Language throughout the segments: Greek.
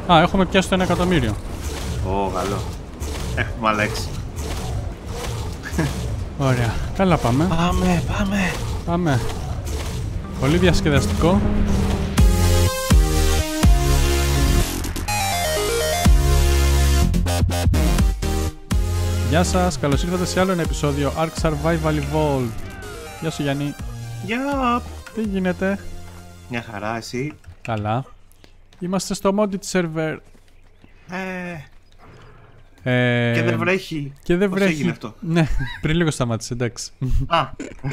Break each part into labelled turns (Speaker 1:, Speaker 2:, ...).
Speaker 1: Α, έχουμε πιάσει το 1 εκατομμύριο.
Speaker 2: Ω, καλό. Έχουμε άλλα 6.
Speaker 1: Ωραία. Καλά πάμε. Πάμε. Πολύ διασκεδαστικό. Γεια σας, καλώς ήρθατε σε άλλο ένα επεισόδιο Ark Survival Evolved. Γεια σου Γιάννη.
Speaker 2: Γεια!
Speaker 1: Τι γίνεται?
Speaker 2: Μια χαρά, εσύ?
Speaker 1: Καλά. Είμαστε στο modded server.
Speaker 2: Και δεν βρέχει.
Speaker 1: Και δεν
Speaker 2: Πώς
Speaker 1: βρέχει.
Speaker 2: έγινε αυτό?
Speaker 1: Ναι, πριν λίγο σταμάτησε, εντάξει.
Speaker 2: Α,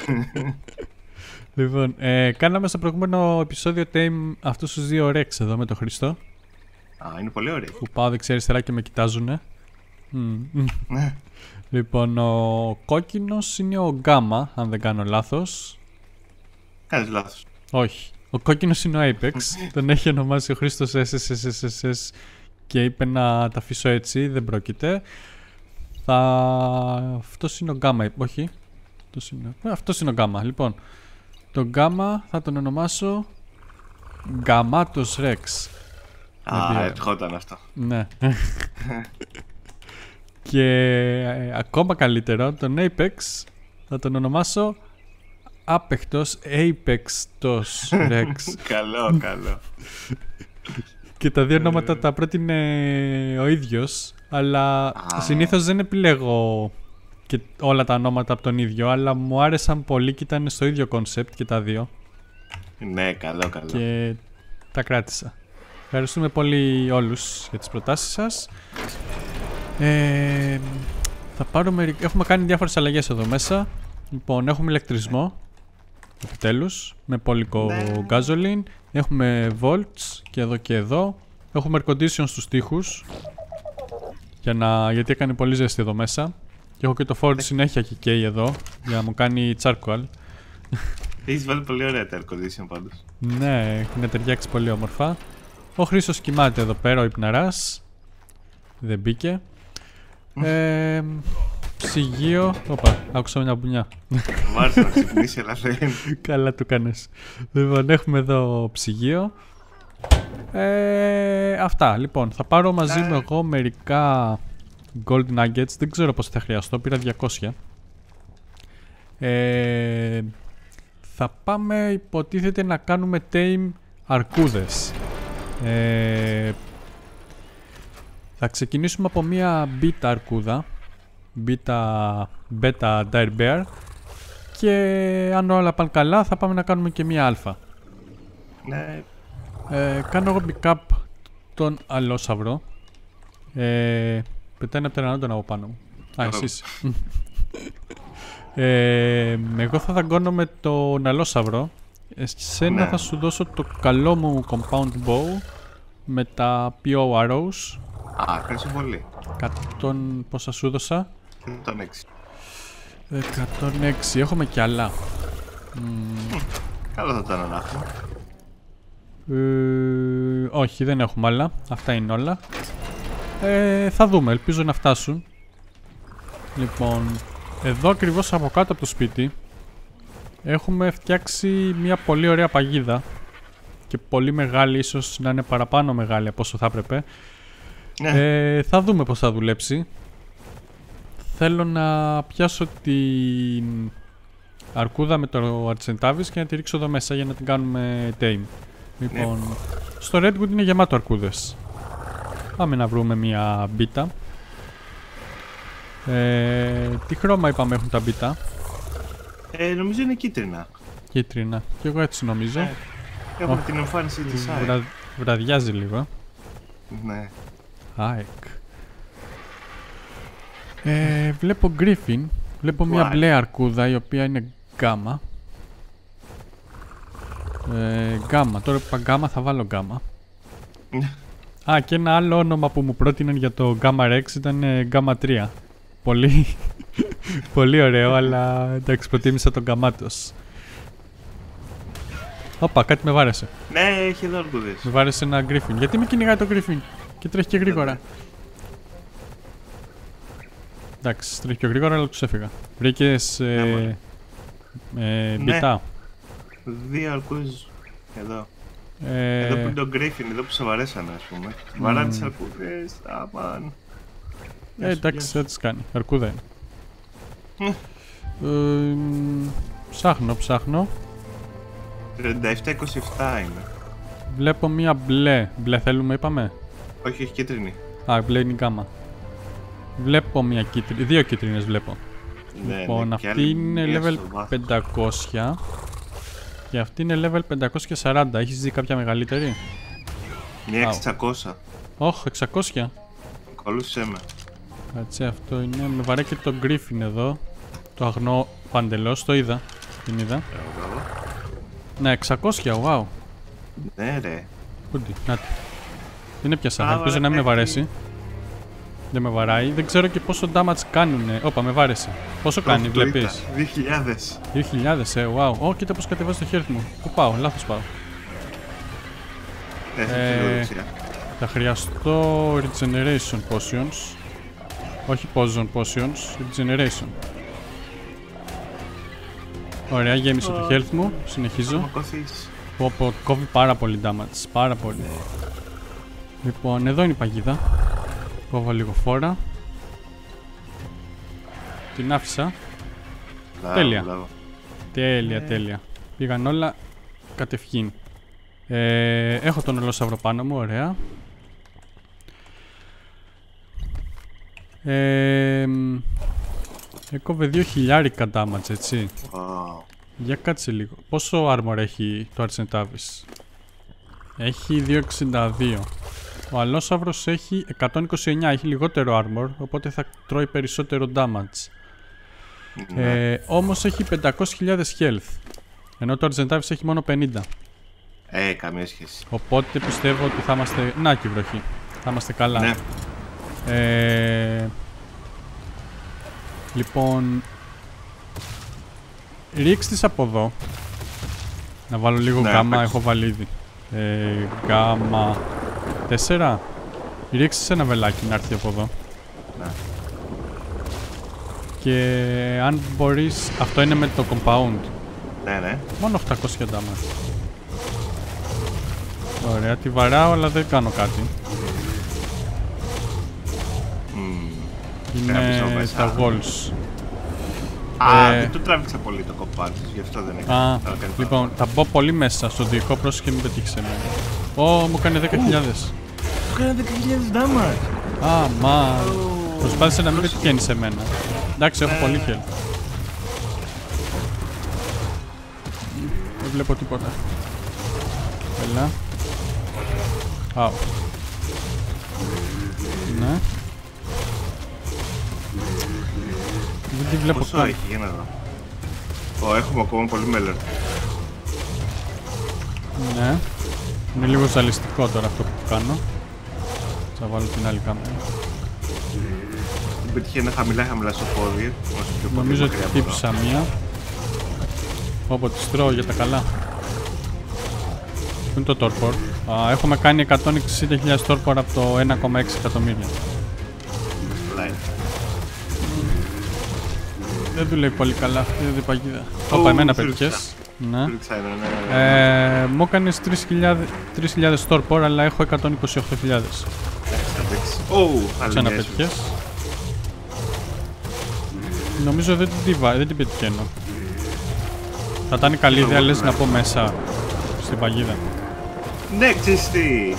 Speaker 1: Λοιπόν, κάναμε στο προηγούμενο επεισόδιο tame αυτούς τους δύο Rex εδώ με τον Χριστό.
Speaker 2: α, είναι πολύ ωραίο.
Speaker 1: Που πάω δεξιά-αριστερά και με κοιτάζουνε.
Speaker 2: Ναι.
Speaker 1: Λοιπόν, ο κόκκινος είναι ο Γκάμα, αν δεν κάνω λάθος.
Speaker 2: Κάνεις λάθος.
Speaker 1: Όχι. Ο κόκκινος είναι ο Apex. Τον έχει ονομάσει ο Χρήστος SSSSS και είπε να τα αφήσω έτσι. Δεν πρόκειται. Αυτός είναι ο Γκάμα. Όχι. Αυτός είναι ο Γκάμα. Λοιπόν, τον Γκάμα θα τον ονομάσω Γκαμάτος Rex.
Speaker 2: Α, ερχόταν αυτό.
Speaker 1: Ναι. Και ακόμα καλύτερο, τον Apex θα τον ονομάσω Άπεχτος Apex-τος Rex.
Speaker 2: Καλό, καλό.
Speaker 1: Και τα δύο ονόματα τα πρότεινε ο ίδιος, αλλά συνήθως δεν επιλέγω και όλα τα ονόματα από τον ίδιο, αλλά μου άρεσαν πολύ και ήταν στο ίδιο concept και τα δύο.
Speaker 2: Ναι, καλό, καλό.
Speaker 1: Και τα κράτησα. Ευχαριστούμε πολύ όλους για τις προτάσεις σας. Θα πάρουμε... Έχουμε κάνει διάφορες αλλαγές εδώ μέσα. Λοιπόν, έχουμε ηλεκτρισμό. Επιτέλους. Με πόλικο gasoline. Έχουμε volts και εδώ και εδώ. Έχουμε air condition στους τοίχους. Γιατί έκανε πολύ ζέστη εδώ μέσα. Και έχω και το Ford συνέχεια και καίει εδώ. Για να μου κάνει charcoal.
Speaker 2: Έχεις βάλει πολύ ωραία τα air condition πάντως.
Speaker 1: Ναι, έχουν ταιριάξει πολύ όμορφα. Ο Χρήστος κοιμάται εδώ πέρα, ο υπναράς. Δεν μπήκε. Ψυγείο. Όπα, άκουσα μια μπουνιά.
Speaker 2: Μ' άρεσε να ξυπνήσει, αλλά δεν.
Speaker 1: Καλά του κάνες. Λοιπόν, έχουμε εδώ ψυγείο. Αυτά. Λοιπόν, θα πάρω μαζί μου εγώ μερικά gold nuggets. Δεν ξέρω πώς θα χρειαστώ. Πήρα 200. Θα πάμε, υποτίθεται, να κάνουμε tame αρκούδες. Θα ξεκινήσουμε από μια beta αρκούδα. Beta dire bear. Και αν όλα πάνε καλά θα πάμε να κάνουμε και μια αλφα.
Speaker 2: Ναι.
Speaker 1: Κάνω εγώ pick-up τον αλόσαυρο. Πετάει ένα πτερανόντον από πάνω μου. Α, εσείς. Εγώ θα δαγκώνω με τον αλόσαυρο. Εσένα θα σου δώσω το καλό μου compound bow με τα PO arrows.
Speaker 2: Α, ευχαριστώ πολύ.
Speaker 1: 100... πόσα σου δώσα?
Speaker 2: 106.
Speaker 1: 106. Έχουμε κι άλλα.
Speaker 2: Καλό θα ήταν να έχουμε.
Speaker 1: Όχι, δεν έχουμε άλλα. Αυτά είναι όλα. Θα δούμε, ελπίζω να φτάσουν. Λοιπόν, εδώ ακριβώς από κάτω από το σπίτι έχουμε φτιάξει μια πολύ ωραία παγίδα. Και πολύ μεγάλη, ίσως να είναι παραπάνω μεγάλη από όσο θα έπρεπε. Θα δούμε πώς θα δουλέψει. Θέλω να πιάσω την αρκούδα με το Αρτσεντάβις και να τη ρίξω εδώ μέσα για να την κάνουμε tame. Λοιπόν, στο Redwood είναι γεμάτο αρκούδες. Πάμε να βρούμε μια μπίτα. Τι χρώμα είπαμε έχουν τα μπίτα?
Speaker 2: Νομίζω είναι κίτρινα.
Speaker 1: Κίτρινα. Και εγώ έτσι νομίζω.
Speaker 2: Έχουμε την εμφάνιση της ΑΕΚ.
Speaker 1: Βραδιάζει λίγο.
Speaker 2: Ναι.
Speaker 1: ΑΕΚ. Βλέπω Griffin. Βλέπω μια μπλε αρκούδα η οποία είναι γκάμα. Γκάμα. Τώρα που είπα γκάμα θα βάλω γκάμα. Α, και ένα άλλο όνομα που μου πρότειναν για το Gamma Rex ήταν Gamma 3. Πολύ, πολύ ωραίο, αλλά εντάξει, προτίμησα τον Γκαμάτος. Όπα, κάτι με βάρεσε.
Speaker 2: Ναι, έχει εδώ αρκούδες.
Speaker 1: Με βάρεσε ένα Griffin. Γιατί με κυνηγάει το Griffin και τρέχει και γρήγορα? Εντάξει, τρέχει και γρήγορα, αλλά τους έφυγα. Βρήκες μπιτά?
Speaker 2: Δύο αρκούδες εδώ. Εδώ που είναι το Griffin, εδώ που σε βαρέσανε, ας πούμε. Βαράνε τις αρκούδες, αμάν.
Speaker 1: Εντάξει, θα τις κάνει. Αρκούδα είναι. Ψάχνω.
Speaker 2: 37-27 είναι.
Speaker 1: Βλέπω μία μπλε. Μπλε θέλουμε, είπαμε.
Speaker 2: Όχι, έχει κίτρινη.
Speaker 1: Α, μπλε είναι η γκάμα. Βλέπω μία κίτρινη. Δύο κίτρινες βλέπω.
Speaker 2: Ναι,
Speaker 1: Λοιπόν,
Speaker 2: ναι,
Speaker 1: αυτή είναι level 500. Και αυτή είναι level 540. Έχεις δει κάποια μεγαλύτερη?
Speaker 2: Μία 600.
Speaker 1: Όχι, 600.
Speaker 2: Ακολούθησέ με.
Speaker 1: Κάτσε, αυτό είναι. Με βαρέ και το Griffin εδώ. Το αγνό παντελώς, το είδα. Την είδα. Ναι, 600, wow.
Speaker 2: Ναι, ρε.
Speaker 1: Πούντι, να τη. Δεν έπιασα, ελπίζω να μην με βαρέσει. Δεν με βαράει. Δεν ξέρω και πόσο damage κάνουνε. Όπα, με βάρεσε. Πόσο κάνει, βλέπεις?
Speaker 2: 2.000.
Speaker 1: 2.000, wow. Κοίτα πως κατεβάζει το χέρι μου. Πού πάω, λάθος πάω. Θα χρειαστώ regeneration potions. Όχι potions, regeneration. Ωραία, γέμισε το health μου. Συνεχίζω. Κόβει πάρα πολύ damage. Πάρα πολύ. Λοιπόν, εδώ είναι η παγίδα. Κόβω λίγο φόρα. Την άφησα. Τέλεια. Τέλεια. Πήγαν όλα κατευχήν. Έχω τον ολόσαυρο πάνω μου, ωραία. Έκοβε 2.000 damage, έτσι. Για κάτσε λίγο. Πόσο armor έχει το Argentavis? Έχει 262. Ο αλόσαυρος έχει 129, έχει λιγότερο armor, οπότε θα τρώει περισσότερο damage. Όμως έχει 500.000 health, ενώ το Argentavis έχει μόνο 50.
Speaker 2: Καμία σχέση.
Speaker 1: Οπότε πιστεύω ότι θα είμαστε... Να και η βροχή. Θα είμαστε καλά.
Speaker 2: Ναι.
Speaker 1: Λοιπόν... Ρίξτης από εδώ. Να βάλω λίγο γκάμα, έχω βάλει ήδη. Γκάμα 4. Ρίξεις ένα βελάκι να έρθει από εδώ.
Speaker 2: Ναι.
Speaker 1: Και αν μπορείς... Αυτό είναι με το compound.
Speaker 2: Ναι.
Speaker 1: Μόνο 800 damage. Ωραία, τη βαράω αλλά δεν κάνω κάτι. Είναι τα walls.
Speaker 2: Δεν το τράβηξα πολύ το κοπάκι, γι' αυτό δεν
Speaker 1: έκανα. Λοιπόν, θα μπω πολύ μέσα στον δικό, πρόσεχε μην πετύχεις εμένα. Μου έκανε 10.000.
Speaker 2: Μου έκανε 10.000 damage.
Speaker 1: Μα. Προσπάθησε να μην πετυχαίνει σε μένα. Εντάξει, έχω πολύ health. Δεν βλέπω τίποτα. Έλα. Ναι. Δεν τη βλέπω
Speaker 2: καν. Έχει, για να δω. Έχουμε ακόμα πολύ μέλλον.
Speaker 1: Ναι. Είναι λίγο ζαλιστικό τώρα αυτό που κάνω. Θα βάλω την άλλη κάμερα.
Speaker 2: Δεν πετυχαίνει χαμηλά στο πόδι.
Speaker 1: Νομίζω ότι χτύπησα μία. Όπω τη τρώω για τα καλά. Πού είναι το torpor? Έχουμε κάνει 160.000 torpor από το 1,6 εκατομμύρια. Δεν δουλεύει πολύ καλά αυτή η παγίδα. Όπα, εμένα πέτυχες. Ναι. Μου έκανες 3.000 torpor, αλλά έχω 128.000. Ξανά πέτυχες. Νομίζω δεν την πετυχαίνω. Θα ήταν καλή ιδέα, λες, να πω μέσα στην παγίδα.
Speaker 2: Ναι, ξέρεις τι.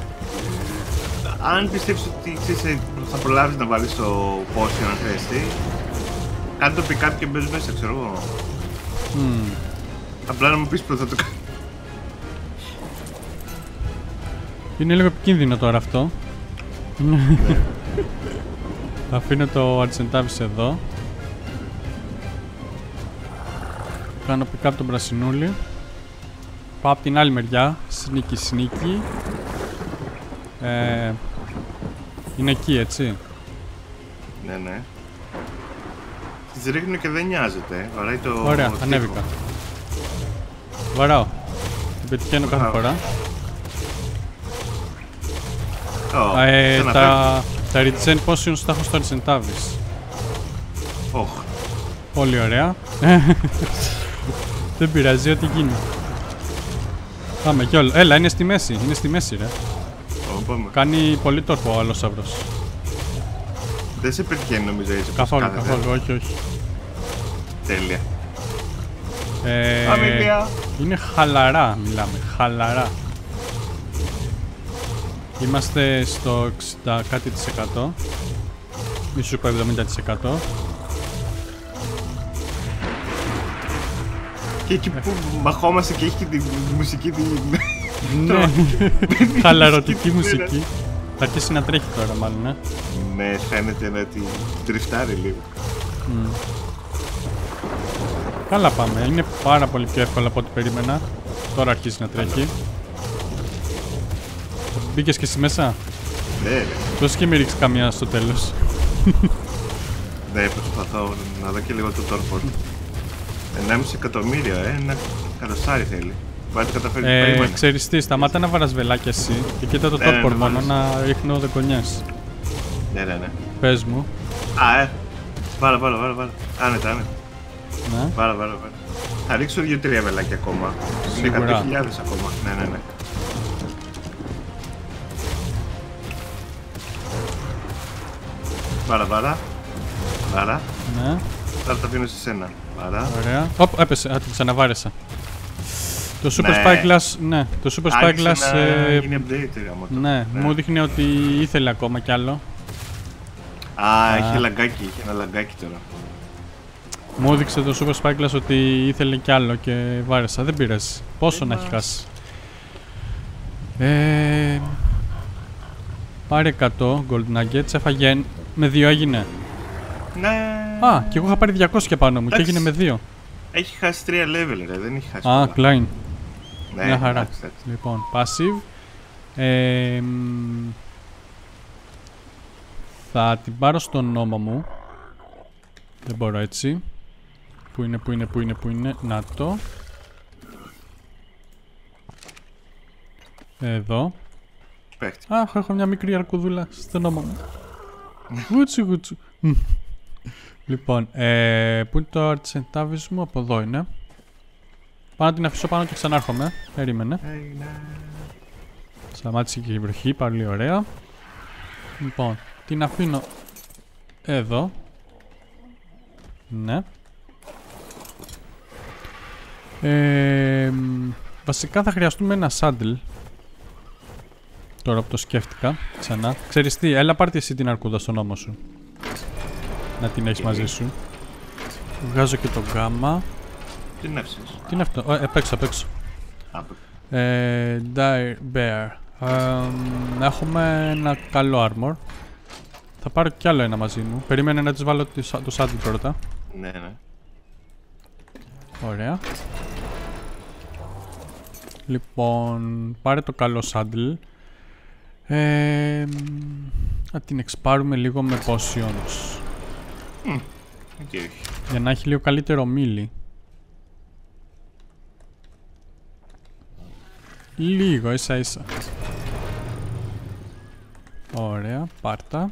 Speaker 2: Αν πιστεύεις ότι θα προλάβεις να βάλεις το potion αν χρειαστεί, κάνε το pick-up και μπες μέσα, ξέρω εγώ. Απλά να μου πεις πρώτα το κάνω.
Speaker 1: Είναι λίγο επικίνδυνο τώρα αυτό. Αφήνω το Argentavis εδώ. Κάνω pick-up τον πρασινούλι. Πάω από την άλλη μεριά. Sneaky. Είναι εκεί, έτσι.
Speaker 2: Ναι. Τις ρίχνω και δεν νοιάζεται. Βαράει το...
Speaker 1: Ωραία, ανέβηκα. Βαράω. Την πετυχαίνω κάθε φορά. Τα regen potions τα έχω στο Argentavis. Πολύ ωραία. Δεν πειράζει, ό,τι γίνει. Πάμε κι όλο. Έλα, είναι στη μέση. Είναι στη μέση, ρε.
Speaker 2: Πάμε.
Speaker 1: Κάνει πολύ τόρπο ο Αλόσαυρος.
Speaker 2: Δεν σε πετυχαίνει νομίζω έτσι.
Speaker 1: Καθόλου, όχι.
Speaker 2: Τέλεια.
Speaker 1: Είναι χαλαρά, μιλάμε. Χαλαρά. Είμαστε στο 60 κάτι %. Μη σου πω 70%.
Speaker 2: Και εκεί που μαχόμαστε και έχει και τη μουσική
Speaker 1: Ναι, χαλαρωτική μουσική. Θα αρχίσει να τρέχει τώρα μάλλον,
Speaker 2: Ναι, φαίνεται να τη τριφτάρει λίγο.
Speaker 1: Καλά πάμε, είναι πάρα πολύ πιο εύκολο από ό,τι περίμενα. Τώρα αρχίζει να τρέχει. Μπήκες και εσύ μέσα?
Speaker 2: Ναι.
Speaker 1: Πώς και μη ρίξει καμιά στο τέλος?
Speaker 2: Ναι, προσπαθώ να δω και λίγο το τόρπο. 1,5 εκατομμύριο, ένα κατοστάρι θέλει. Βάζει καταφέρει.
Speaker 1: Ξέρεις τι, σταμάτα να βαράς βελάκια εσύ και κοίτα το τόρπορ μόνο να ρίχνω δεκονιές.
Speaker 2: Ναι.
Speaker 1: Πες μου.
Speaker 2: Βάλα. Άνετα.
Speaker 1: Ναι.
Speaker 2: Βάλα. Θα ρίξω 2-3 βελάκια ακόμα.
Speaker 1: Σίγουρα.
Speaker 2: 100.000 ακόμα. Ναι. Βάλα.
Speaker 1: Ναι.
Speaker 2: Τώρα τα αφήνω σε σένα. Βάλα.
Speaker 1: Ωραία. Έπεσε. Την ξαναβάρεσα. Το Super Spy Glass, ναι. Το Super Spy Glass.
Speaker 2: Είναι update,
Speaker 1: ναι, μου δείχνει ότι ήθελε ακόμα κι άλλο.
Speaker 2: Είχε λαγκάκι, είχε ένα λαγκάκι τώρα.
Speaker 1: Μου έδειξε το Super Spy Glass ότι ήθελε κι άλλο και βάρεσα. Δεν πειράζει. Πόσο να έχει χάσει. Πάρε 100 Gold Nuggets. Έφαγε με 2 έγινε.
Speaker 2: Ναι.
Speaker 1: Και εγώ είχα πάρει 200 πάνω μου. Εντάξει. Και έγινε με 2.
Speaker 2: Έχει χάσει 3 level, ρε. Δεν έχει χάσει.
Speaker 1: Klein.
Speaker 2: Ναι,
Speaker 1: μια χαρά. Λοιπόν, passive. Θα την πάρω στον νόμο μου. Δεν μπορώ έτσι. Πού είναι. Να το. Εδώ.
Speaker 2: Πέχτη.
Speaker 1: Έχω μια μικρή αρκουδούλα στον νόμο μου. Γουτσου. Λοιπόν, πού είναι το αρτσεντάβις μου? Από εδώ είναι. Πάω να την αφήσω πάνω και ξανάρχομαι. Περίμενε. Σταμάτησε και η βροχή, πολύ ωραία. Λοιπόν, την αφήνω εδώ. Ναι. Βασικά θα χρειαστούμε ένα saddle. Τώρα που το σκέφτηκα ξανά. Ξέρεις τι, έλα πάρτε εσύ την αρκούδα στον ώμο σου. Να την έχεις μαζί σου. Βγάζω και το γάμα.
Speaker 2: Τι είναι αυτό?
Speaker 1: Τι είναι αυτό? Απ' έξω. Dire Bear. Έχουμε ένα καλό armor. Θα πάρω κι άλλο ένα μαζί μου. Περίμενε να της βάλω το saddle πρώτα.
Speaker 2: Ναι.
Speaker 1: Ωραία. Λοιπόν, πάρε το καλό saddle. Να την εξπάρουμε λίγο με potions. Για να έχει λίγο καλύτερο μίλι. Λίγο, ίσα. Ωραία, πάρτα.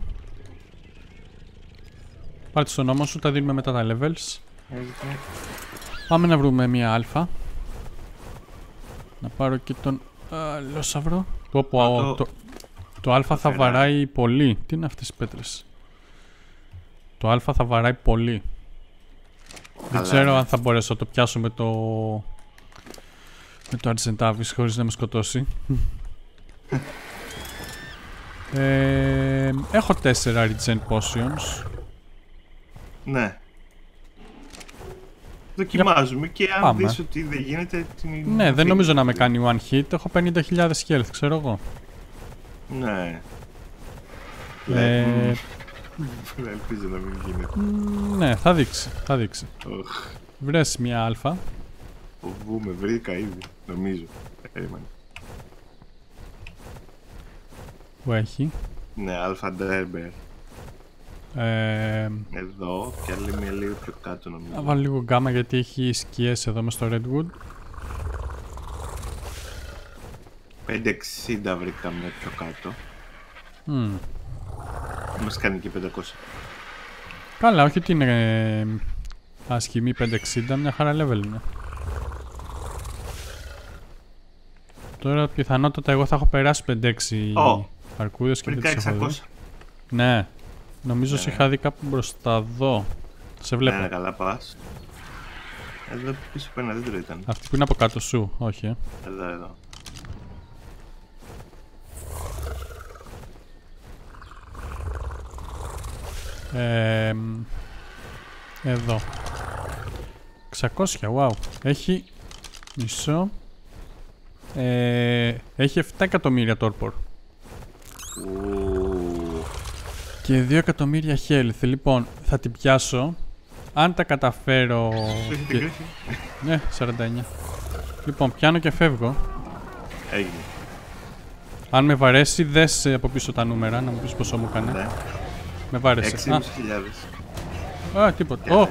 Speaker 1: Πάρτε στον νόμο σου, τα δίνουμε μετά τα levels. Πάμε να βρούμε μία αλφα. Να πάρω και τον αλόσαυρο. Το αλφα θα βαράει πολύ. Τι είναι αυτές οι πέτρες? Το αλφα θα βαράει πολύ. Δεν ξέρω αν θα μπορέσω να το πιάσω με το Αρζεντάβης χωρίς να με σκοτώσει. Έχω 4 regen potions.
Speaker 2: Ναι. Δοκιμάζουμε και αν δεις ότι δεν γίνεται...
Speaker 1: Ναι, δεν νομίζω να με κάνει one hit. Έχω 50.000 health, ξέρω εγώ.
Speaker 2: Ναι. Ελπίζω να μην γίνεται.
Speaker 1: Ναι, θα δείξει. Βρες μια αλφα.
Speaker 2: Με βρήκα ήδη, νομίζω.
Speaker 1: Που έχει?
Speaker 2: Ναι, αλφα Dire εδώ και άλλη μια λίγο πιο κάτω νομίζω.
Speaker 1: Να βάλω λίγο γκάμα γιατί έχει σκιές εδώ μες στο Redwood.
Speaker 2: 560 βρήκαμε πιο κάτω. Μας κάνει και 500.
Speaker 1: Καλά, όχι ότι είναι άσχημη 560, μια χαρά level είναι. Τώρα πιθανότατα εγώ θα έχω περάσει 5-6 αρκούδες και δεν τις έχω δει. Ναι. Νομίζω σε είχα δει κάπου μπροστά εδώ. Σε βλέπω.
Speaker 2: Ναι, καλά πας. Εδώ πίσω από ένα δέντρο ήταν.
Speaker 1: Αυτή που είναι από κάτω σου, όχι
Speaker 2: Εδώ.
Speaker 1: Εδώ 600, wow. Έχει μισό. Έχει 7 εκατομμύρια τόρπορ και 2 εκατομμύρια health. Λοιπόν, θα την πιάσω αν τα καταφέρω. Ναι, 49. Λοιπόν, πιάνω και φεύγω.
Speaker 2: Έγινε.
Speaker 1: Αν με βαρέσει, δες από πίσω τα νούμερα, να μου πεις πόσο μου έκανε.
Speaker 2: Ναι.
Speaker 1: Με βάρεσε.
Speaker 2: 6.500.
Speaker 1: Α, τίποτα.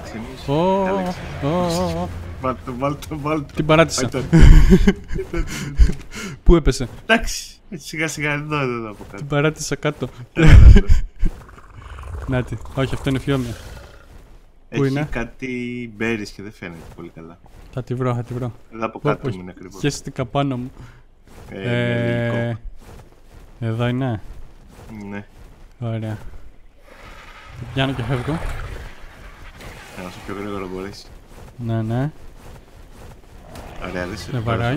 Speaker 2: Βάλτε.
Speaker 1: Την παράτησα. Πού έπεσε?
Speaker 2: Εντάξει, σιγά σιγά εδώ από κάτω.
Speaker 1: Την παράτησα κάτω. Νάτι, όχι, αυτό είναι φιόμια. Πού είναι?
Speaker 2: Έχει κάτι μπέρις και δεν φαίνεται πολύ καλά.
Speaker 1: Θα τη βρω.
Speaker 2: Εδώ από κάτω μου είναι ακριβώς.
Speaker 1: Χαίστηκα πάνω μου. Εδώ είναι.
Speaker 2: Ναι.
Speaker 1: Ωραία. Το πιάνω και φεύγω.
Speaker 2: Όσο πιο γρήγορα μπορείς.
Speaker 1: Ναι.
Speaker 2: Ωραία, δεν σε
Speaker 1: βαράει.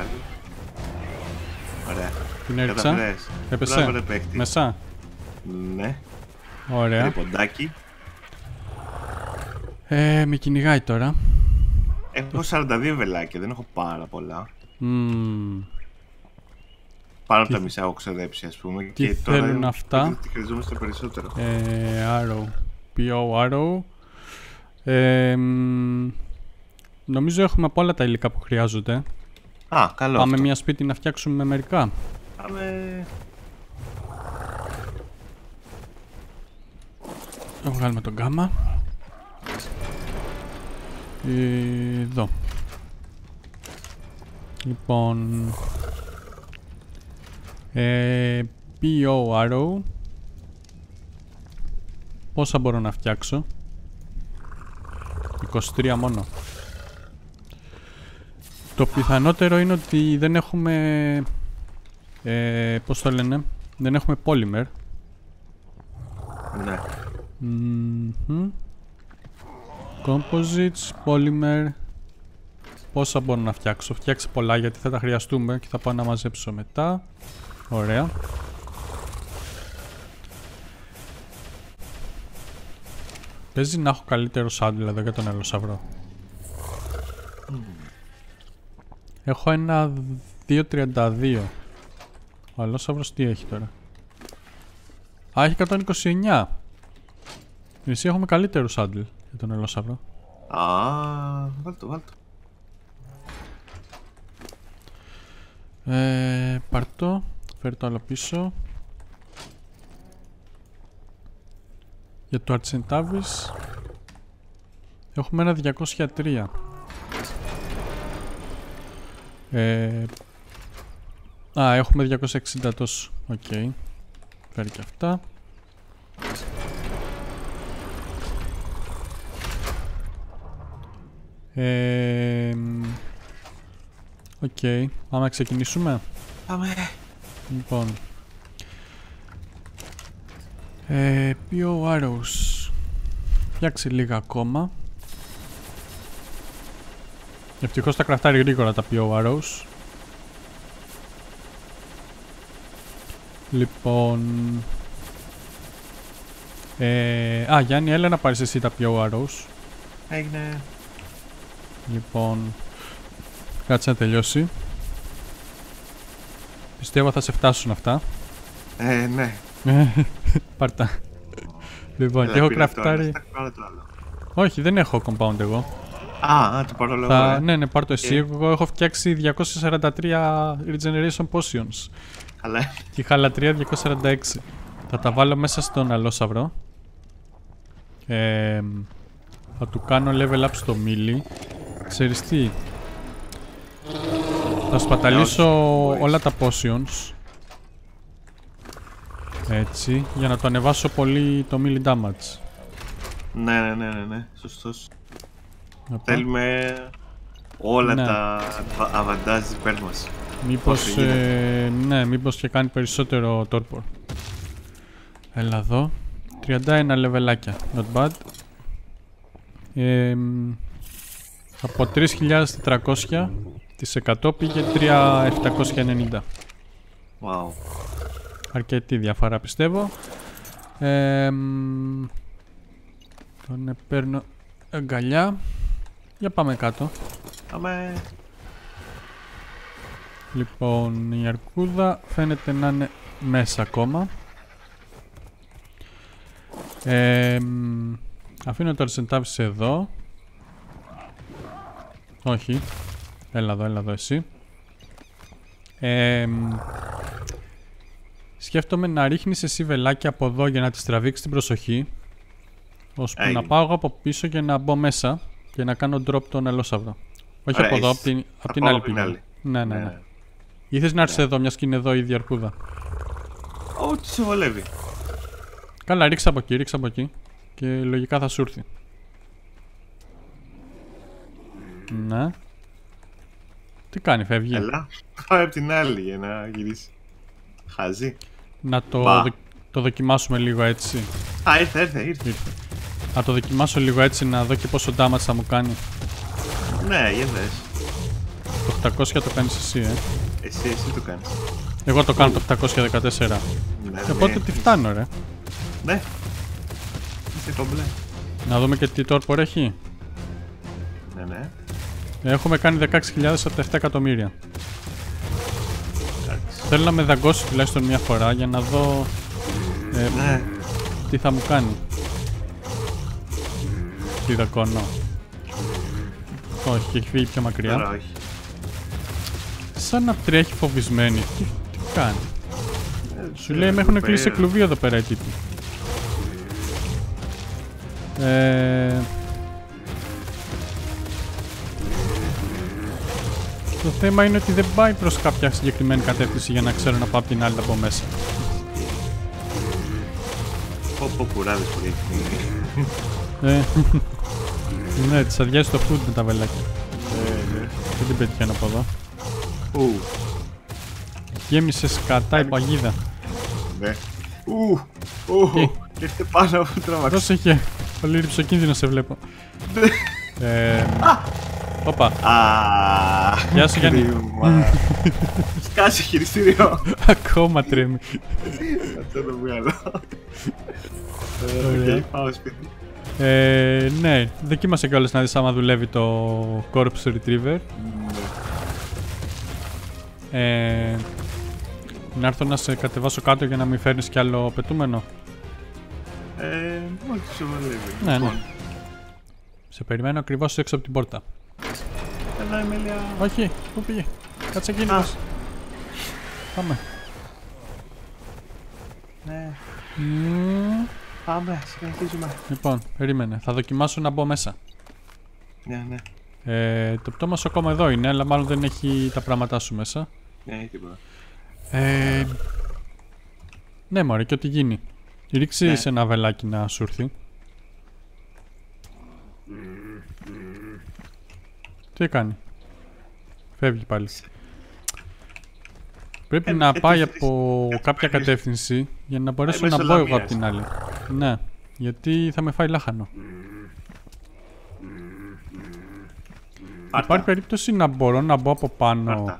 Speaker 2: Ωραία.
Speaker 1: Την έριξα. Έπεσε. Μέσα.
Speaker 2: Ναι.
Speaker 1: Ωραία.
Speaker 2: Τρυποντάκι.
Speaker 1: Με κυνηγάει τώρα.
Speaker 2: Έχω 42 βελάκια, δεν έχω πάρα πολλά. Πάνω από τα μισά έχω ξοδέψει, ας πούμε.
Speaker 1: Τι
Speaker 2: και
Speaker 1: θέλουν
Speaker 2: τώρα
Speaker 1: αυτά?
Speaker 2: Τι χρειαζόμαστε περισσότερο.
Speaker 1: Arrow. PO Arrow. Νομίζω έχουμε από όλα τα υλικά που χρειάζονται.
Speaker 2: Καλό.
Speaker 1: Πάμε
Speaker 2: αυτό.
Speaker 1: μια σπίτι να φτιάξουμε μερικά.
Speaker 2: Πάμε.
Speaker 1: Θα βγάλουμε τον γκάμα. Εδώ. Λοιπόν, PO Arrow. Πόσα μπορώ να φτιάξω? 23 μόνο. Το πιθανότερο είναι ότι δεν έχουμε πώς το λένε, δεν έχουμε polymer.
Speaker 2: Ναι.
Speaker 1: Composites, polymer. Πόσα μπορώ να φτιάξω? Φτιάξε πολλά γιατί θα τα χρειαστούμε και θα πάω να μαζέψω μετά. Ωραία. Παίζει να έχω καλύτερο σάντλ εδώ για τον ελοσαυρό. Έχω ένα 2.32. Ο ελοσαυρός τι έχει τώρα? Έχει 129. Εσύ έχουμε καλύτερο σάντλ για τον ελοσαυρό.
Speaker 2: Βάλτο.
Speaker 1: Πάρτο. Φέρει το άλλο πίσω. Για το Αρτσεντάβης έχουμε ένα 203. Έχουμε 260 τόσο. Οκ. Φέρει και αυτά. Οκ. Πάμε να ξεκινήσουμε.
Speaker 2: Πάμε.
Speaker 1: Λοιπόν. PO Arrows. Φτιάξει λίγα ακόμα. Ευτυχώς τα κραφτάρει γρήγορα τα PO Arrows. Λοιπόν. Γιάννη, έλα να πάρεις εσύ τα PO Arrows.
Speaker 2: Έγινε.
Speaker 1: Λοιπόν. Κάτσε να τελειώσει. Πιστεύω θα σε φτάσουν αυτά.
Speaker 2: Ναι.
Speaker 1: Πάρτα. Λοιπόν, και έχω κραφτάρει. Όχι, δεν έχω compound εγώ.
Speaker 2: Το πάρω λόγω.
Speaker 1: Ναι, πάρ' το εσύ. Εγώ έχω φτιάξει 243 regeneration potions.
Speaker 2: Καλά.
Speaker 1: Και χαλατρία 246. Θα τα βάλω μέσα στον αλόσαυρο. Θα του κάνω level up στο melee. Ξέρεις τι? Θα σπαταλήσω όλα τα potions. Έτσι, για να το ανεβάσω πολύ το melee damage.
Speaker 2: Ναι, σωστός. Θέλουμε όλα τα αβαντάζ υπέρ μας.
Speaker 1: Μήπως, ναι, μήπως και κάνει περισσότερο τόρπορ. Έλα εδώ. 31 λεβελάκια. Not bad. Από 3.400 τις 100 πήγε 3.790.
Speaker 2: Wow.
Speaker 1: Αρκετή διαφορά πιστεύω. Τον παίρνω αγκαλιά. Για πάμε κάτω.
Speaker 2: Πάμε.
Speaker 1: Λοιπόν, η αρκούδα φαίνεται να είναι μέσα ακόμα. Αφήνω το Αρσεντάβης εδώ. Όχι. Έλα εδώ εσύ. Σκέφτομαι να ρίχνεις εσύ βελάκια από εδώ για να τις τραβήξεις την προσοχή. Ώσπου να πάω εγώ από πίσω και να μπω μέσα και να κάνω drop τον ελόσαυρο. Όχι
Speaker 2: Ωραία,
Speaker 1: από εδώ, από την άλλη πλευρά. Ναι. Ή θες να έρθεις εδώ, μιας και είναι εδώ η ίδια αρκούδα.
Speaker 2: Ό,τι σε βολεύει.
Speaker 1: Καλά, ρίξε από εκεί. Και λογικά θα σου έρθει. Ναι. Τι κάνει, φεύγει.
Speaker 2: Έλα, πάει από την άλλη για να γυρίσει. Χαζί.
Speaker 1: Να το δοκιμάσουμε λίγο έτσι.
Speaker 2: Α, ήρθε.
Speaker 1: Να το δοκιμάσω λίγο έτσι να δω και πόσο damage θα μου κάνει.
Speaker 2: Ναι, για δες.
Speaker 1: Το 800 το κάνεις εσύ,
Speaker 2: Εσύ το κάνεις.
Speaker 1: Εγώ το κάνω το 814.
Speaker 2: Ναι,
Speaker 1: οπότε τι φτάνω, ρε.
Speaker 2: Ναι. Είσαι κομπλέ.
Speaker 1: Να δούμε και τι τόρπορ έχει.
Speaker 2: Ναι.
Speaker 1: Έχουμε κάνει 16.000 από τα 7 εκατομμύρια. Θέλω να με δαγκώσει τουλάχιστον μια φορά για να δω
Speaker 2: ναι.
Speaker 1: Τι θα μου κάνει. Τι δακώνω. Όχι, έχει φύγει πιο μακριά.
Speaker 2: Τώρα όχι.
Speaker 1: Σαν να τρέχει φοβισμένη. Τι κάνει. Σου λέει με έχουν κλείσει σε κλουβί εδώ πέρα οι τύποι. Το θέμα είναι ότι δεν πάει προς κάποια συγκεκριμένη κατεύθυνση για να ξέρω να πάω από την άλλη από μέσα.
Speaker 2: Πω κουράδες που έχει.
Speaker 1: Ναι, της αδειάζει το food με τα βελάκια. Δεν την πετυχαίνω από εδώ. Γέμισε σκατά η παγίδα.
Speaker 2: Ναι. Ήρθε πάνω από το τραβάξι.
Speaker 1: Πρόσεχε. Πολύ ρυψοκίνδυνο σε βλέπω. Όπα. Γεια σου Γιάννη.
Speaker 2: Σκάσε χειριστήριο.
Speaker 1: Ακόμα τρέμει.
Speaker 2: Αυτό το βγάλω.
Speaker 1: Ωραία.
Speaker 2: Πάω σπίτι.
Speaker 1: Ναι, δοκίμασε κιόλας να δεις άμα δουλεύει το Corpse Retriever. Να έρθω να σε κατεβάσω κάτω για να μην φέρνεις κι άλλο πετούμενο.
Speaker 2: Όχι, σε
Speaker 1: Ναι.
Speaker 2: βολεύει.
Speaker 1: Σε περιμένω ακριβώς έξω από την πόρτα.
Speaker 2: Έλα, Εμίλια.
Speaker 1: Όχι, πού πήγε. Κάτσε εκείνος. Πάμε.
Speaker 2: Ναι. Πάμε, συνεχίζουμε.
Speaker 1: Λοιπόν, περίμενε. Θα δοκιμάσω να μπω μέσα.
Speaker 2: Ναι.
Speaker 1: Το πτώμα σου ακόμα εδώ είναι, αλλά μάλλον δεν έχει τα πράγματά σου μέσα.
Speaker 2: Ναι, έχει τίποτα.
Speaker 1: Ναι, μωρέ, και ό,τι γίνει. Ρίξει σε ένα βελάκι να σου έρθει. Τι κάνει. Φεύγει πάλι. Πρέπει να πάει από κάποια κατεύθυνση για να μπορέσω να μπω εγώ από την άλλη. Ναι, γιατί θα με φάει λάχανο. Υπάρχει περίπτωση να μπορώ να μπω από πάνω.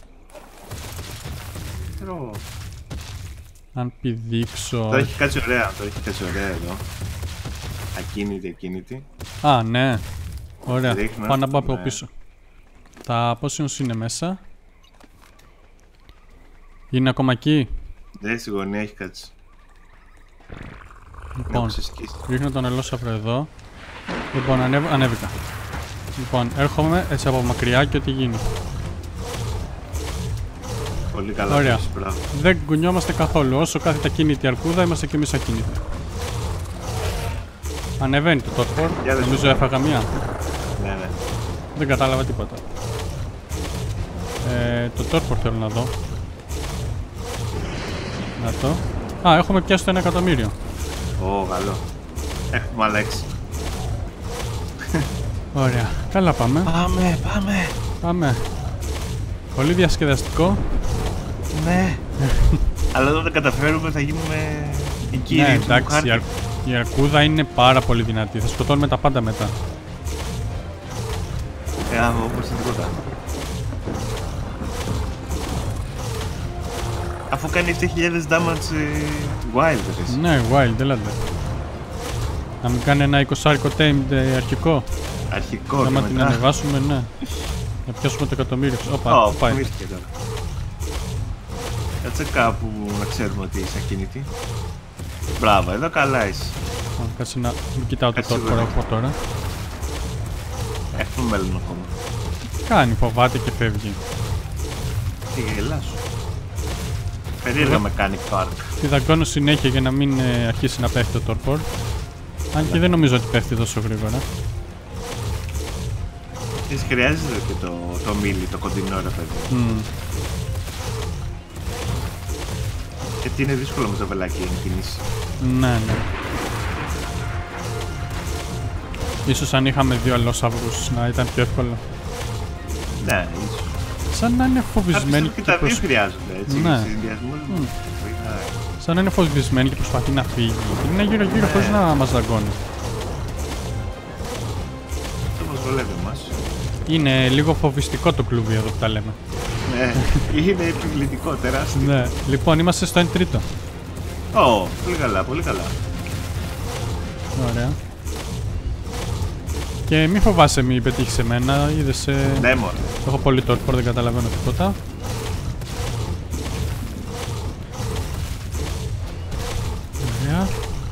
Speaker 1: Αν πηδήξω.
Speaker 2: Το έχει κάτσει ωραία, εδώ. Ακίνητη.
Speaker 1: Α, ναι. Ωραία. Πάω να μπω από πίσω. Τα potions είναι μέσα. Είναι ακόμα εκεί.
Speaker 2: Ναι, στη γωνία έχει κάτσει.
Speaker 1: Λοιπόν, ρίχνω τον ελόσαυρο εδώ. Λοιπόν, ανέβηκα. Λοιπόν, έρχομαι έτσι από μακριά και ό,τι γίνει.
Speaker 2: Πολύ καλά.
Speaker 1: Ωραία. Δεν κουνιόμαστε καθόλου. Όσο κάθεται ακίνητη αρκούδα, είμαστε κι εμείς ακίνητοι. Ανεβαίνει το τόρπορ. Νομίζω έφαγα μία.
Speaker 2: Ναι.
Speaker 1: Δεν κατάλαβα τίποτα. Το τόρπορ θέλω να δω. Να το. Α, έχουμε πιάσει το 1 εκατομμύριο.
Speaker 2: Καλό. Έχουμε άλλα 6.
Speaker 1: Ωραία. Καλά πάμε.
Speaker 2: Πάμε.
Speaker 1: Πολύ διασκεδαστικό.
Speaker 2: Ναι. Αλλά όταν τα καταφέρουμε θα γίνουμε οι κύριοι.
Speaker 1: Ναι, εντάξει, η αρκούδα είναι πάρα πολύ δυνατή. Θα σκοτώνουμε τα πάντα μετά.
Speaker 2: Όπως τίποτα. Αφού κάνει 7.000 damage wild, έτσι.
Speaker 1: Ναι, wild, έλατε. Να μην κάνει ένα 20 tamed αρχικό.
Speaker 2: Αρχικό.
Speaker 1: Να την ανεβάσουμε, ναι. Να πιάσουμε το εκατομμύριο. Όπα, πάει.
Speaker 2: Κάτσε κάπου να ξέρουμε ότι είσαι ακίνητη. Μπράβο, εδώ καλά είσαι.
Speaker 1: Κάτσε να μην κοιτάω το τόρπο από τώρα.
Speaker 2: Έχουμε μέλλον ακόμα.
Speaker 1: Κάνει, φοβάται και φεύγει.
Speaker 2: Τι γελά σου. Περίεργα mechanic park.
Speaker 1: Τη δαγκώνω συνέχεια για να μην αρχίσει να πέφτει το τόρπορ. Αν και δεν νομίζω ότι πέφτει τόσο γρήγορα.
Speaker 2: Εσύ χρειάζεται και το μίλι, το κοντινό, ρε παιδί. Γιατί είναι δύσκολο με το βελάκι να κινήσει.
Speaker 1: Ναι, ναι. Ίσως αν είχαμε δύο αλλόσαυρους να ήταν πιο εύκολο.
Speaker 2: Ναι, ίσως.
Speaker 1: Σαν να είναι φοβισμένοι
Speaker 2: και τα δύο χρειάζονται, έτσι,
Speaker 1: ναι.
Speaker 2: συνδυασμούς.
Speaker 1: Σαν να είναι φοβισμένοι και προσπαθεί να φύγει. Είναι γύρω-γύρω χωρίς να μας δαγκώνει.
Speaker 2: Αυτό μας βολεύει εμάς.
Speaker 1: Είναι λίγο φοβιστικό το κλουβί εδώ που τα λέμε.
Speaker 2: Ναι, είναι επιβλητικό, τεράστιο.
Speaker 1: Ναι, λοιπόν, είμαστε στο 1/3.
Speaker 2: Πολύ καλά, πολύ καλά.
Speaker 1: Ωραία. Και μη φοβάσαι μη πετύχεις εμένα, είδες...
Speaker 2: Ναι, μωρέ.
Speaker 1: Έχω πολύ τόρπορ, δεν καταλαβαίνω τίποτα. Ωραία.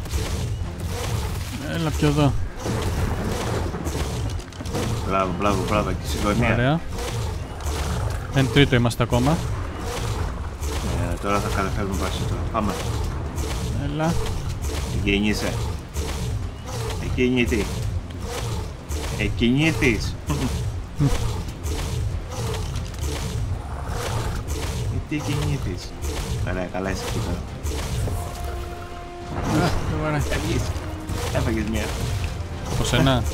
Speaker 1: Έλα πιο εδώ.
Speaker 2: Μπράβο, και συγγωνία.
Speaker 1: Ωραία. 1/3 είμαστε ακόμα.
Speaker 2: Τώρα θα καταφέρουμε περισσότερο. Πάμε.
Speaker 1: Έλα.
Speaker 2: Γεννήσε. Εκκινήτη. Εκκινήθης. Τι εκκινήθης. Ωραία, καλά είσαι εκεί τώρα. Έφαγες μία.
Speaker 1: Πώς ένα.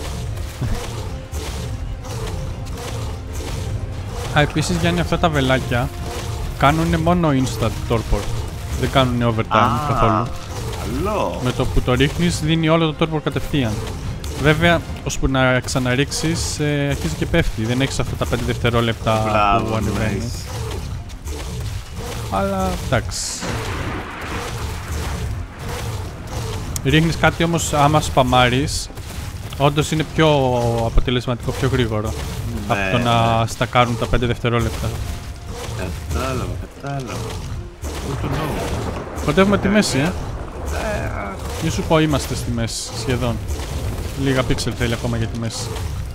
Speaker 1: Επίσης Γιάννη, αυτά τα βελάκια κάνουν μόνο instant torpor. Δεν κάνουν overtime καθόλου.
Speaker 2: Καλό.
Speaker 1: Με το που το ρίχνεις δίνει όλο το torpor κατευθείαν. Βέβαια, ώσπου να ξαναρίξεις αρχίζει και πέφτει. Δεν έχεις αυτά τα 5 δευτερόλεπτα που ανεβαίνει. Αλλά εντάξει. Ρίχνεις κάτι όμως άμα σπαμάρεις, όντως είναι πιο αποτελεσματικό, πιο γρήγορο. Από το να στακάρουν τα 5 δευτερόλεπτα.
Speaker 2: Κατάλαβα.
Speaker 1: Κοντεύουμε τη μέση, Μη σου πω είμαστε στη μέση, σχεδόν. Λίγα πίξελ θέλει ακόμα για τη μέση.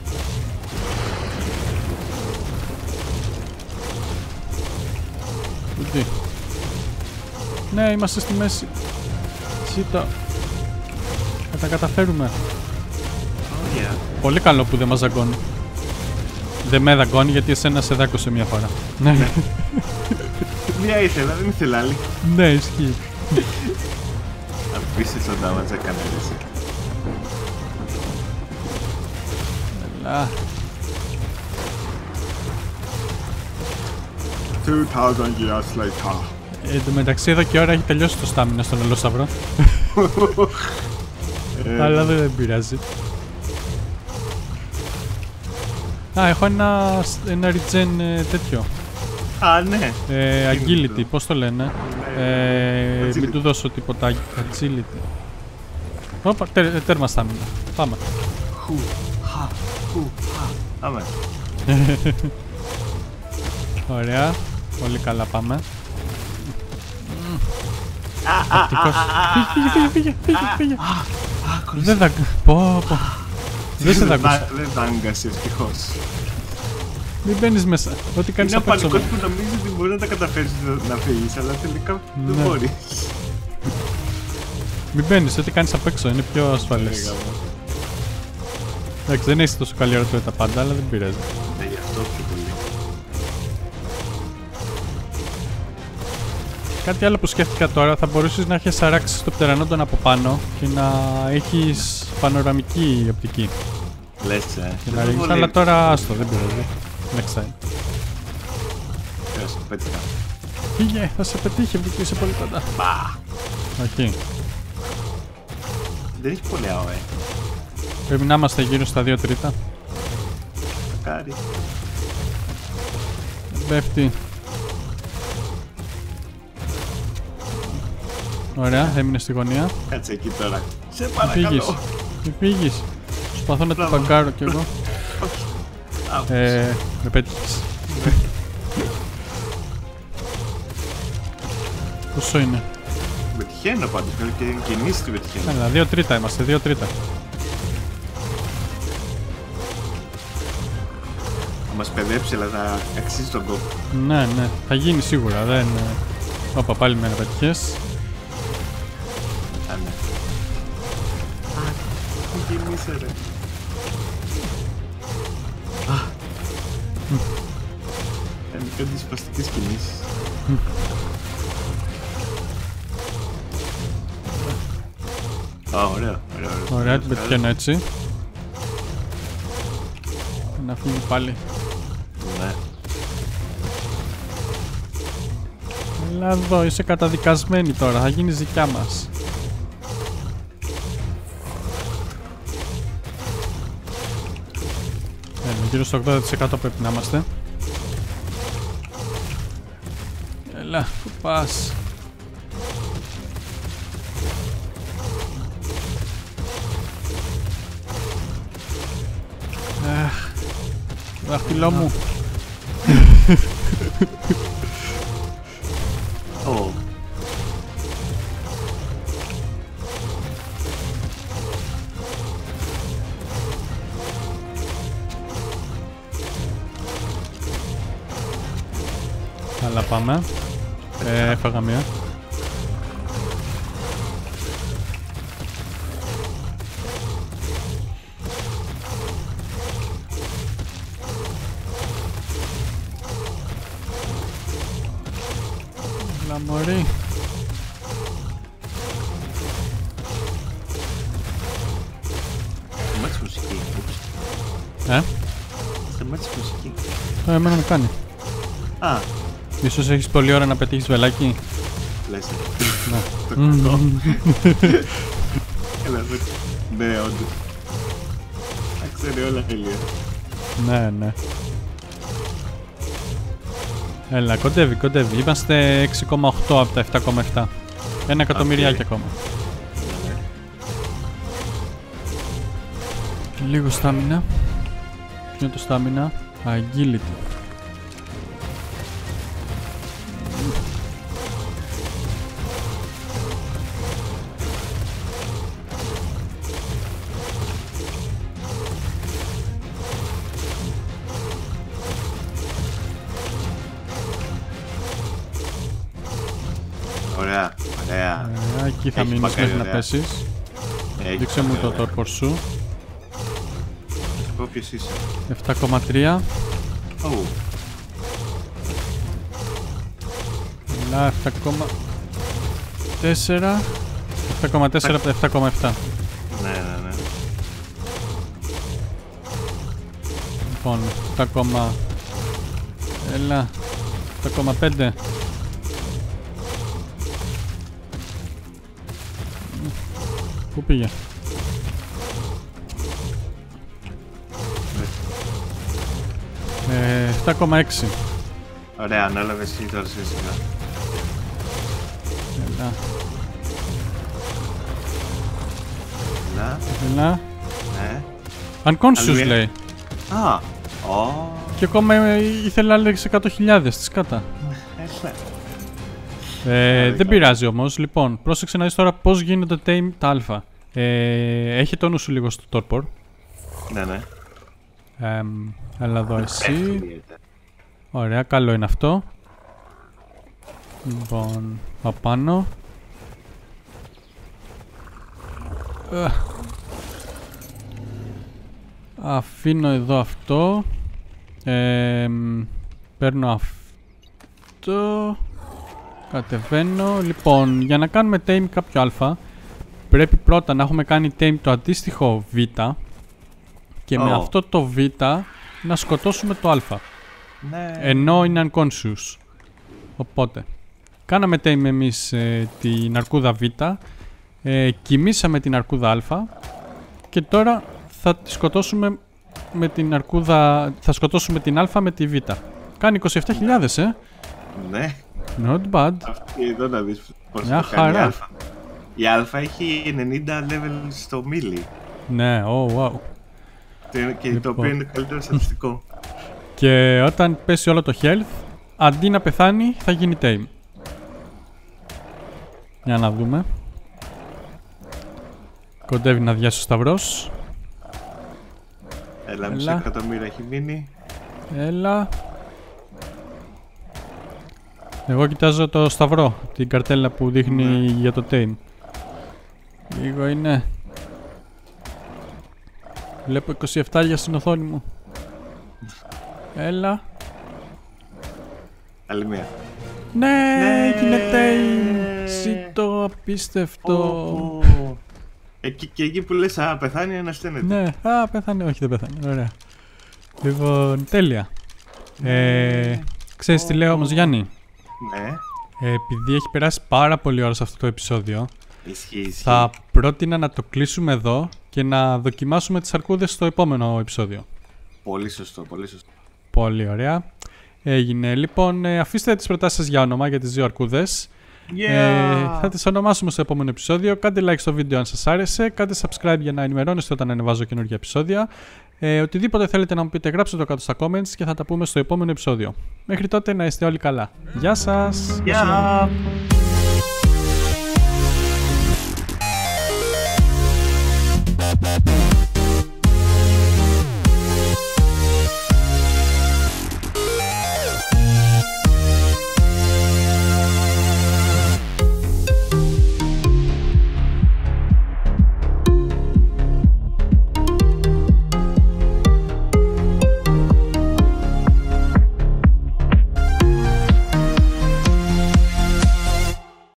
Speaker 1: Τι. Ναι, είμαστε στη μέση. Σίτα. Θα τα καταφέρουμε. Πολύ καλό που δεν μας δαγκώνει. Δεν με δαγκώνει γιατί εσένα σε δάκωσε μία φορά.
Speaker 2: Μία ήθελα, δεν ήθελα άλλη.
Speaker 1: Ναι, ισχύει.
Speaker 2: Απίστευτο damage έκανε έτσι.
Speaker 1: Έλα.
Speaker 2: 2000 years later.
Speaker 1: Εν τω μεταξύ εδώ και ώρα έχει τελειώσει το στάμινα στον Ελόσαυρο. Αλλά δεν πειράζει. Έχω ένα regen τέτοιο.
Speaker 2: Ναι.
Speaker 1: Agility, πώς το λένε. Μην του δώσω τίποτα. Agility. Όπα, τέρμα στάμινα. Πάμε.
Speaker 2: Πάμε.
Speaker 1: Ωραία. Πολύ καλά πάμε. Φύγε. Δεν θα... Δεν σε δάγκωσε.
Speaker 2: Δεν δάγκασε, ευτυχώς.
Speaker 1: Μην μπαίνεις μέσα. Ό,τι κάνεις απ' έξω.
Speaker 2: Είναι ο πανικός που νομίζει ότι μπορεί να τα καταφέρεις να φύγεις, αλλά τελικά δεν μπορείς.
Speaker 1: Μην μπαίνεις, ό,τι κάνεις απ' έξω. Είναι πιο ασφαλές. Εντάξει, δεν έχεις τόσο καλή ορατότητα πάντα, αλλά δεν πειράζει.
Speaker 2: Ναι, γι' αυτό πιο πολύ.
Speaker 1: Κάτι άλλο που σκέφτηκα τώρα, θα μπορούσες να έχεις αράξει το πτερανόντον από πάνω και να έχεις πανοραμική οπτική.
Speaker 2: Λες,
Speaker 1: και να ρίχνεις, αλλά τώρα άστο, δεν πειράζει. Next time.
Speaker 2: το πέτυχα.
Speaker 1: Φύγε, θα σε πετύχει, που είσαι πολύ κοντά.
Speaker 2: Μπα!
Speaker 1: Όχι.
Speaker 2: Δεν έχει πολύ ΑΟΕ.
Speaker 1: Πρέπει να είμαστε γύρω στα 2 τρίτα.
Speaker 2: Μακάρι.
Speaker 1: Πέφτει. Ωραία, έμεινε στη γωνία.
Speaker 2: Κάτσε εκεί τώρα. Σε
Speaker 1: Μη
Speaker 2: παρακαλώ.
Speaker 1: φύγεις. Μη φύγεις. Προσπαθώ να την παγκάρω κι εγώ. Με πέτυχες. Πόσο είναι?
Speaker 2: Πετυχαίνω πάντως. Και κινήσεις την πετυχαίνω.
Speaker 1: Έλα, 2 τρίτα είμαστε, 2 τρίτα.
Speaker 2: Θα μας παιδέψει, αλλά θα αξίζει τον κόπο.
Speaker 1: Ναι, ναι, θα γίνει σίγουρα, δεν... Όπα, πάλι με πετυχές.
Speaker 2: Α, ναι. Α, τι κινείσαι ρε. Κάνει κάτι σπαστικές κινήσεις. Α, ωραίο, ωραίο.
Speaker 1: Ωραία, την πετυχαίνω έτσι. Να φύγει πάλι.
Speaker 2: Ναι.
Speaker 1: Έλα εδώ, είσαι καταδικασμένη τώρα, θα γίνεις δικιά μας. Γύρω στο 80% πρέπει να είμαστε. Έλα, πού πας? Αχ, το δάχτυλό μου.
Speaker 2: Ω.
Speaker 1: Καλά πάμε. Έφαγα μία. Έλα μωρί.
Speaker 2: Σταμάτησε μουσική. Σταμάτησε μουσική.
Speaker 1: Εμένα μου κάνει.
Speaker 2: Α,
Speaker 1: Ίσως έχεις πολλή ώρα να πετύχεις βελάκι.
Speaker 2: λες.
Speaker 1: Ναι.
Speaker 2: Το κακό. Έλα εδώ. Ναι, όντως. Τα ξέρει όλα τέλεια.
Speaker 1: Ναι, ναι. Έλα, κοντεύει, κοντεύει. Είμαστε 6,8 από τα 7,7. 1 εκατομμυριάκι ακόμα. Λίγο στάμινα. Ποιο είναι το στάμινα? Agility.
Speaker 2: Ωραία, ωραία.
Speaker 1: Εκεί θα
Speaker 2: Έχει
Speaker 1: μείνεις
Speaker 2: πακάρει,
Speaker 1: μέχρι να
Speaker 2: ωραία.
Speaker 1: πέσεις.
Speaker 2: Έχει
Speaker 1: Δείξε μου το
Speaker 2: ωραία.
Speaker 1: τόρπορ σου.
Speaker 2: Θα σου πω ποιος είσαι.
Speaker 1: 7,3.
Speaker 2: Ω,
Speaker 1: Έλα, 7,4. 7,4 από τα 7,7.
Speaker 2: ναι, ναι, ναι.
Speaker 1: Λοιπόν, 7, έλα, 7,5. Πού πήγε? Ε, 7,6.
Speaker 2: Ωραία, ανέλαβες εσύ τώρα σιγά σιγά.
Speaker 1: Έλα,
Speaker 2: Έλα,
Speaker 1: έλα.
Speaker 2: ναι.
Speaker 1: Unconscious
Speaker 2: Αλλού είναι.
Speaker 1: λέει.
Speaker 2: Α, ω,
Speaker 1: Και ακόμα ήθελα άλλες 100.000 της κάτα.
Speaker 2: έλα.
Speaker 1: Δεν πειράζει όμως. Λοιπόν, πρόσεξε να δεις τώρα πώς γίνονται tame τα αλφα. Έχει το νου σου λίγο στο torpor.
Speaker 2: Ναι, ναι.
Speaker 1: Έλα εδώ εσύ. Ωραία, καλό είναι αυτό. Λοιπόν, πάω πάνω. Αφήνω εδώ αυτό. Παίρνω αυτό. Κατεβαίνω. Λοιπόν, για να κάνουμε tame κάποιο αλφα, πρέπει πρώτα να έχουμε κάνει tame το αντίστοιχο β. Και με αυτό το β να σκοτώσουμε το α.
Speaker 2: Ναι.
Speaker 1: Ενώ είναι unconscious. Οπότε, κάναμε tame εμείς την αρκούδα Β, κοιμήσαμε την αρκούδα Α και τώρα θα τη σκοτώσουμε με την αρκούδα, θα σκοτώσουμε την Α με τη Β. Κάνει 27.000,
Speaker 2: Ναι.
Speaker 1: Not bad.
Speaker 2: Αυτή εδώ να δεις πώς
Speaker 1: Μια
Speaker 2: το κάνει η
Speaker 1: χαρά.
Speaker 2: Α. Η Α έχει 90 level στο μίλι.
Speaker 1: Ναι, wow.
Speaker 2: Και το οποίο είναι το καλύτερο στατιστικό.
Speaker 1: Και όταν πέσει όλο το health, αντί να πεθάνει, θα γίνει tame. Για να δούμε. Κοντεύει να διάσει ο Σταυρός.
Speaker 2: Έλα, μισό εκατομμύριο έχει μείνει.
Speaker 1: Έλα. Εγώ κοιτάζω το Σταυρό, την καρτέλα που δείχνει για το tame. Λίγο είναι. Βλέπω 27 στην οθόνη μου. Έλα.
Speaker 2: Άλλη μία.
Speaker 1: Ναι, έγινε tame. Ζήτω, απίστευτο.
Speaker 2: Και εκεί που λες, α, πεθάνει, ανασταίνεται.
Speaker 1: Ναι, α, πέθανε, όχι δεν πέθανε, ωραία. Λοιπόν, τέλεια. Ξέρεις τι λέω όμως, Γιάννη?
Speaker 2: Ναι.
Speaker 1: Επειδή έχει περάσει πάρα πολύ ώρα σε αυτό το επεισόδιο,
Speaker 2: Ισχύει.
Speaker 1: θα πρότεινα να το κλείσουμε εδώ και να δοκιμάσουμε τις αρκούδες στο επόμενο επεισόδιο.
Speaker 2: Πολύ σωστό, πολύ σωστό.
Speaker 1: Πολύ ωραία. Έγινε. Λοιπόν, αφήστε τις προτάσεις σας για όνομα για τις δύο αρκούδες. Θα τις ονομάσουμε στο επόμενο επεισόδιο. Κάντε like στο βίντεο αν σας άρεσε. Κάντε subscribe για να ενημερώνεστε όταν ανεβάζω καινούργια επεισόδια. Οτιδήποτε θέλετε να μου πείτε, γράψτε το κάτω στα comments και θα τα πούμε στο επόμενο επεισόδιο. Μέχρι τότε να είστε όλοι καλά. Γεια σας!
Speaker 2: Γεια!